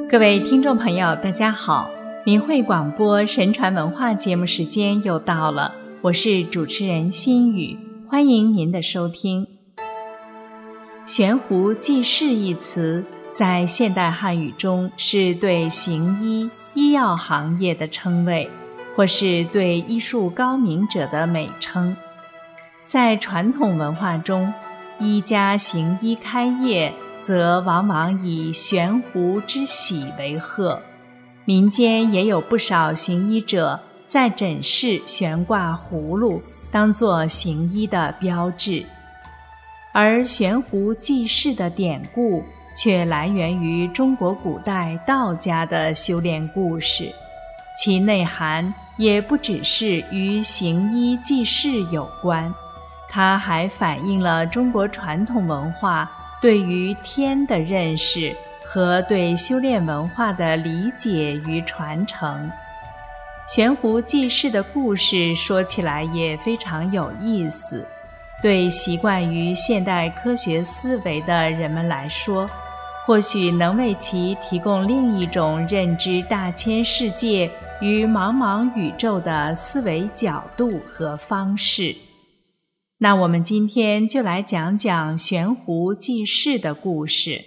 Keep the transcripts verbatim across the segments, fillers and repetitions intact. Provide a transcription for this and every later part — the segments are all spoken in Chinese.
各位听众朋友，大家好，明慧广播神传文化节目时间又到了，我是主持人心雨，欢迎您的收听。悬壶济世一词在现代汉语中是对行医、医药行业的称谓，或是对医术高明者的美称。在传统文化中，医家行医开业则往往以悬壶之喜为贺，民间也有不少行医者在诊室悬挂葫芦，当作行医的标志。而悬壶济世的典故却来源于中国古代道家的修炼故事，其内涵也不只是与行医济世有关，它还反映了中国传统文化对于天的认识和对修炼文化的理解与传承。悬壶济世的故事说起来也非常有意思，对习惯于现代科学思维的人们来说，或许能为其提供另一种认知大千世界与茫茫宇宙的思维角度和方式。那我们今天就来讲讲悬壶济世的故事。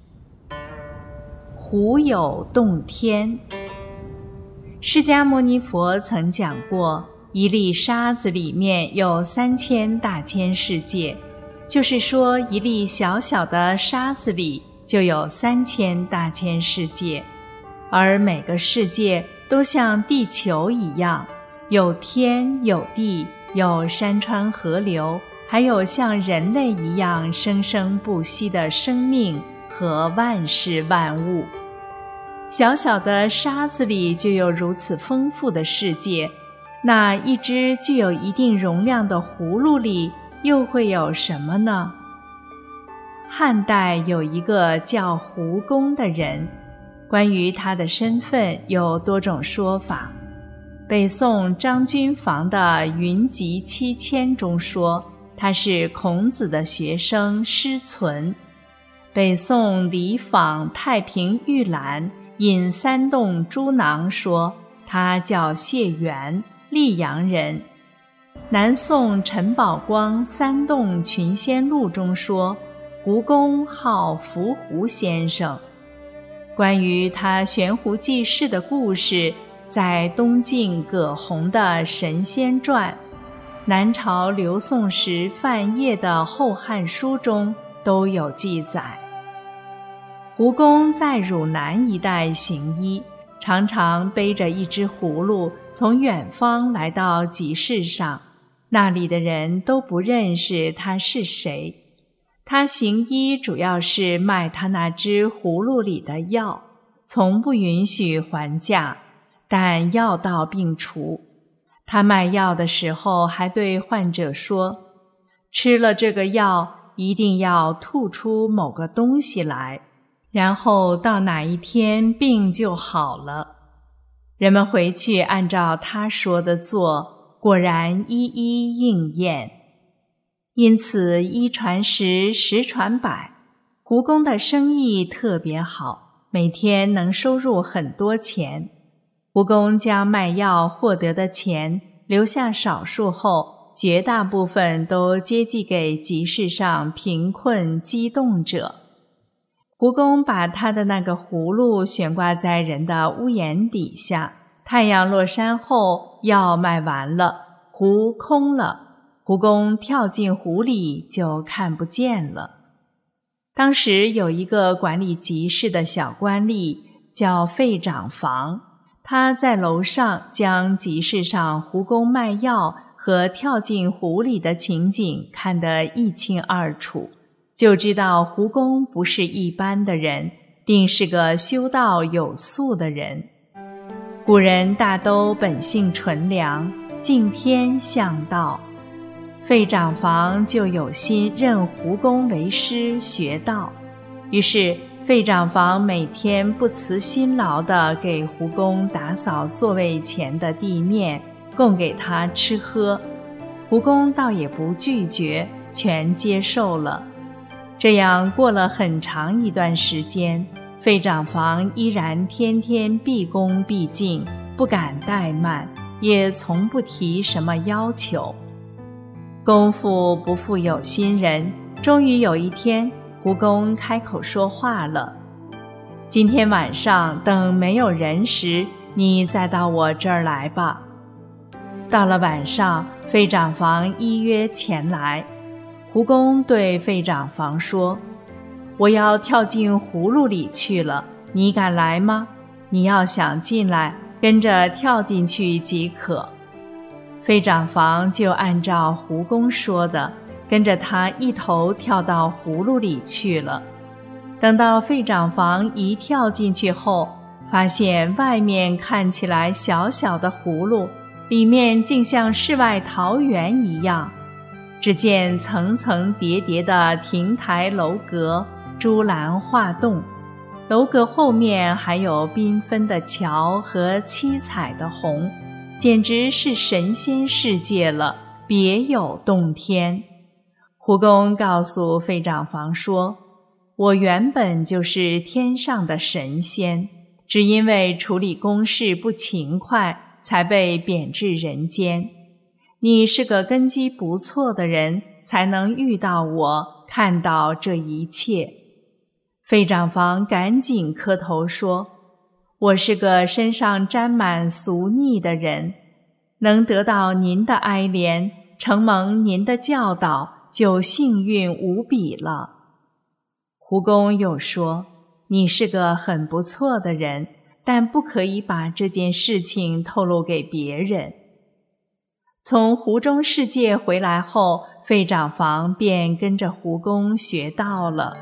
壶有洞天。释迦牟尼佛曾讲过，一粒沙子里面有三千大千世界，就是说一粒小小的沙子里就有三千大千世界，而每个世界都像地球一样，有天有地，有山川河流，还有像人类一样生生不息的生命和万事万物。小小的沙子里就有如此丰富的世界，那一只具有一定容量的葫芦里又会有什么呢？汉代有一个叫胡公的人，关于他的身份有多种说法。北宋张君房的《云集七千》中说，他是孔子的学生师存。北宋李昉《太平御览》引三洞诸囊说，他叫谢元，溧阳人。南宋陈宝光《三洞群仙录》中说，胡公号伏胡先生。关于他悬壶济世的故事，在东晋葛洪的《神仙传》，南朝刘宋时范晔的《后汉书》中都有记载。胡公在汝南一带行医，常常背着一只葫芦从远方来到集市上，那里的人都不认识他是谁。他行医主要是卖他那只葫芦里的药，从不允许还价，但药到病除。他卖药的时候还对患者说，吃了这个药一定要吐出某个东西来，然后到哪一天病就好了。人们回去按照他说的做，果然一一应验。因此一传十，十传百，胡公的生意特别好，每天能收入很多钱。胡公将卖药获得的钱留下少数后，绝大部分都接济给集市上贫困饥冻者。胡公把他的那个葫芦悬挂在人的屋檐底下，太阳落山后，药卖完了，壶空了，胡公跳进湖里就看不见了。当时有一个管理集市的小官吏叫费长房，他在楼上将集市上胡公卖药和跳进湖里的情景看得一清二楚，就知道胡公不是一般的人，定是个修道有素的人。古人大都本性纯良，敬天向道，费长房就有心认胡公为师学道，于是费长房每天不辞辛劳地给胡公打扫座位前的地面，供给他吃喝。胡公倒也不拒绝，全接受了。这样过了很长一段时间， 费长房依然天天毕恭毕敬，不敢怠慢，也从不提什么要求。功夫不负有心人，终于有一天，胡公开口说话了：今天晚上等没有人时，你再到我这儿来吧。到了晚上，费长房依约前来。胡公对费长房说：我要跳进葫芦里去了，你敢来吗？你要想进来，跟着跳进去即可。费长房就按照胡公说的，跟着他一头跳到葫芦里去了。等到费长房一跳进去后，发现外面看起来小小的葫芦，里面竟像世外桃源一样。只见层层叠叠的亭台楼阁，朱栏画栋，楼阁后面还有缤纷的桥和七彩的虹，简直是神仙世界了，别有洞天。胡公告诉费长房说：我原本就是天上的神仙，只因为处理公事不勤快，才被贬至人间。你是个根基不错的人，才能遇到我，看到这一切。费长房赶紧磕头说：我是个身上沾满俗腻的人，能得到您的哀怜，承蒙您的教导，就幸运无比了。胡公又说：你是个很不错的人，但不可以把这件事情透露给别人。从湖中世界回来后，费长房便跟着胡公学道了。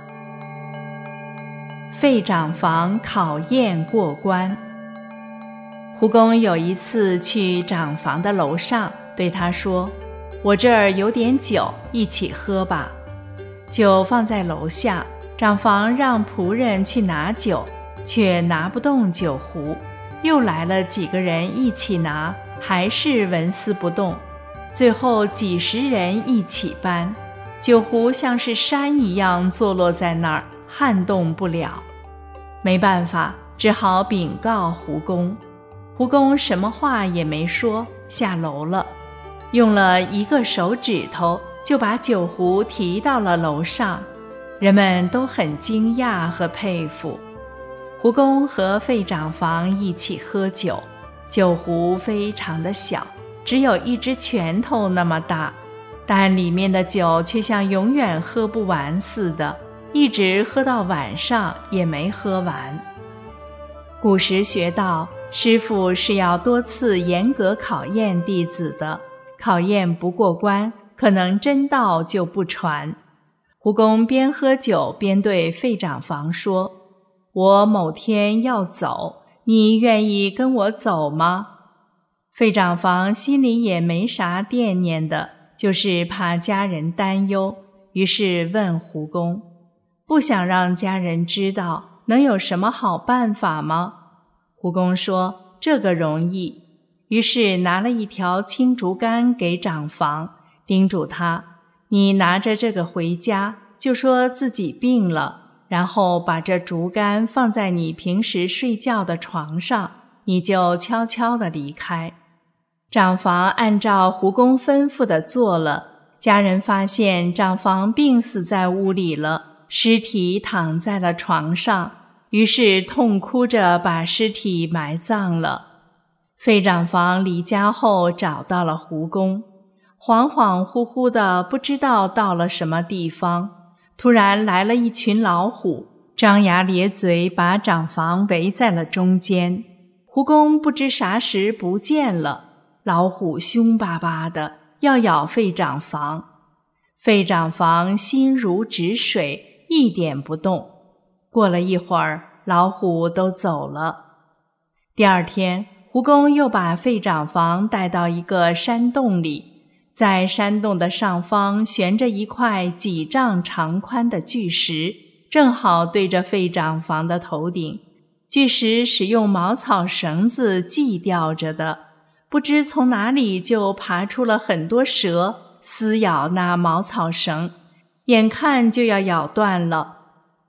费长房考验过关。胡公有一次去长房的楼上，对他说：我这儿有点酒，一起喝吧。酒放在楼下，长房让仆人去拿酒，却拿不动酒壶，又来了几个人一起拿，还是纹丝不动。最后几十人一起搬，酒壶像是山一样坐落在那儿，撼动不了。没办法，只好禀告胡公。胡公什么话也没说，下楼了，用了一个手指头就把酒壶提到了楼上。人们都很惊讶和佩服。胡公和费长房一起喝酒，酒壶非常的小，只有一只拳头那么大，但里面的酒却像永远喝不完似的，一直喝到晚上也没喝完。古时学道，师父是要多次严格考验弟子的，考验不过关，可能真道就不传。胡公边喝酒边对费长房说：我某天要走，你愿意跟我走吗？费长房心里也没啥惦念的，就是怕家人担忧，于是问胡公：不想让家人知道，能有什么好办法吗？胡公说：这个容易。于是拿了一条青竹竿给长房，叮嘱他：你拿着这个回家，就说自己病了，然后把这竹竿放在你平时睡觉的床上，你就悄悄地离开。长房按照胡公吩咐的做了，家人发现长房病死在屋里了，尸体躺在了床上，于是痛哭着把尸体埋葬了。费长房离家后找到了胡公，恍恍惚惚的不知道到了什么地方，突然来了一群老虎，张牙咧嘴把长房围在了中间。胡公不知啥时不见了，老虎凶巴巴的要咬费长房。费长房心如止水，一点不动。过了一会儿，老虎都走了。第二天，胡公又把费长房带到一个山洞里，在山洞的上方悬着一块几丈长宽的巨石，正好对着费长房的头顶。巨石使用茅草绳子系吊着的，不知从哪里就爬出了很多蛇，撕咬那茅草绳，眼看就要咬断了。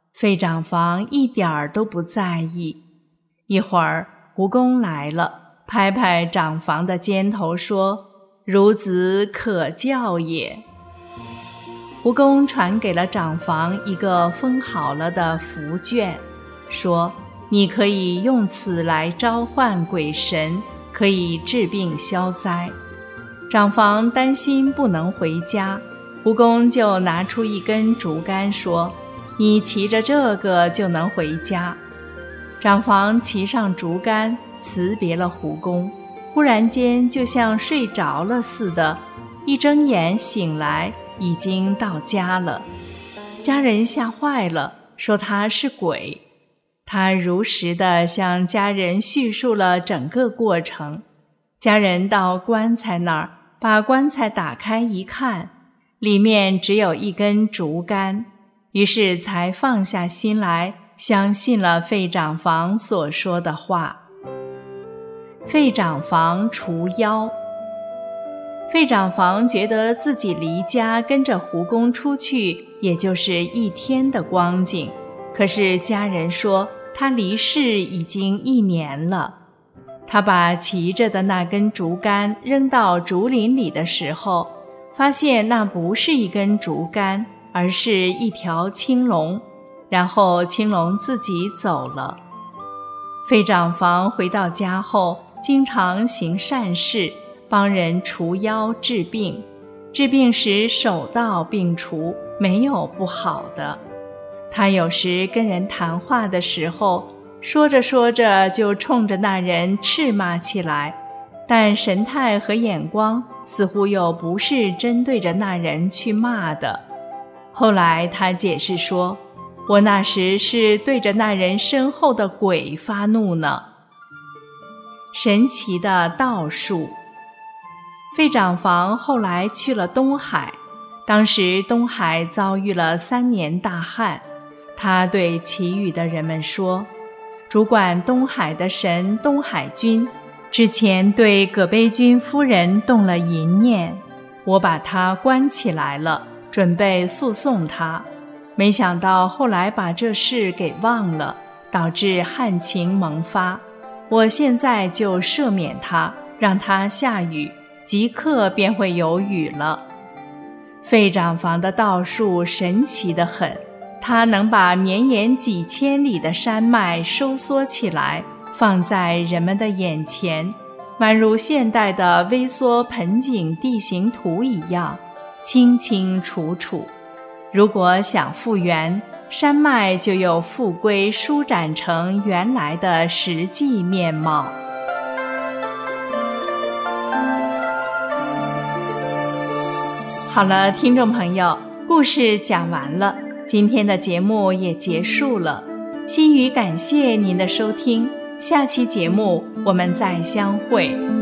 费长房一点儿都不在意。一会儿，胡公来了，拍拍长房的肩头说：“孺子可教也。”胡公传给了长房一个封好了的符卷，说：“你可以用此来召唤鬼神，可以治病消灾。”长房担心不能回家，胡公就拿出一根竹竿说：“你骑着这个就能回家。”长房骑上竹竿，辞别了胡公，忽然间就像睡着了似的，一睁眼醒来，已经到家了。家人吓坏了，说他是鬼。他如实地向家人叙述了整个过程。家人到棺材那儿，把棺材打开一看，里面只有一根竹竿，于是才放下心来，相信了费长房所说的话。费长房除妖。费长房觉得自己离家跟着胡公出去，也就是一天的光景，可是家人说他离世已经一年了。他把骑着的那根竹竿扔到竹林里的时候，发现那不是一根竹竿，而是一条青龙，然后青龙自己走了。费长房回到家后，经常行善事，帮人除妖治病，治病时手到病除，没有不好的。他有时跟人谈话的时候，说着说着就冲着那人斥骂起来，但神态和眼光似乎又不是针对着那人去骂的。后来他解释说，我那时是对着那人身后的鬼发怒呢。神奇的道术。费长房后来去了东海，当时东海遭遇了三年大旱，他对其余的人们说，主管东海的神东海君之前对葛悲君夫人动了淫念，我把他关起来了，准备诉讼他，没想到后来把这事给忘了，导致旱情萌发，我现在就赦免他，让他下雨，即刻便会有雨了。费长房的道术神奇得很，他能把绵延几千里的山脉收缩起来，放在人们的眼前，宛如现代的微缩盆景地形图一样，清清楚楚。如果想复原，山脉就又复归舒展成原来的实际面貌。好了，听众朋友，故事讲完了，今天的节目也结束了。心语感谢您的收听，下期节目我们再相会。